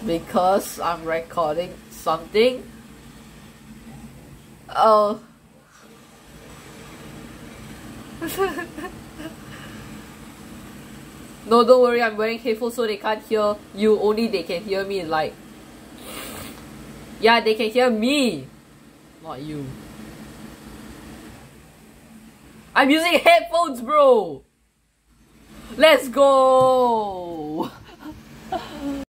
Because I'm recording something. Oh. No, don't worry, I'm wearing headphones so they can't hear you, only they can hear me. Like, yeah, they can hear me, not you. I'm using headphones, bro. Let's go.